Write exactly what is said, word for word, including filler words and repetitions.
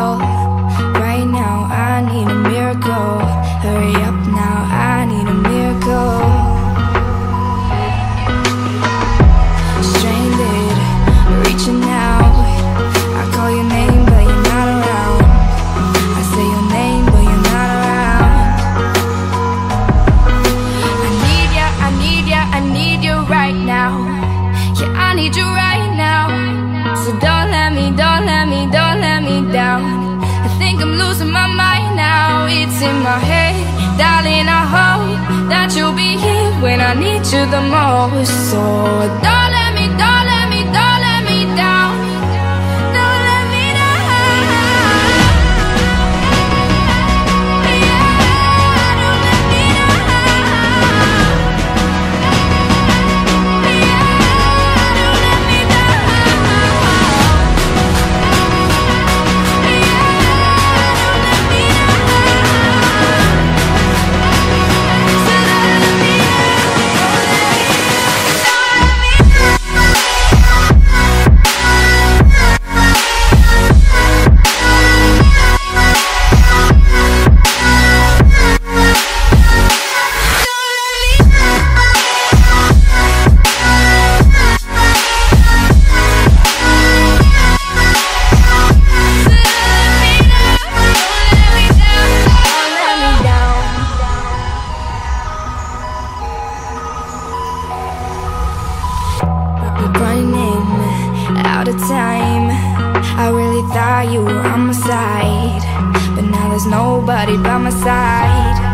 call. Right now I need a miracle. Hurry up now, I need a miracle. Stranded, reaching out. I call your name but you're not around. I say your name but you're not around. I need ya, I need ya, I need you right now. Yeah, I need you right now. So don't let me, don't let me, don't let me down. I think I'm losing my mind now. It's in my head, darling, I hope that you'll be here when I need you the most. So don't let me, don't let me, don't let me down. Don't let me down. Yeah, don't let me down. Yeah, don't let me down. Running out of time. I really thought you were on my side, but now there's nobody by my side.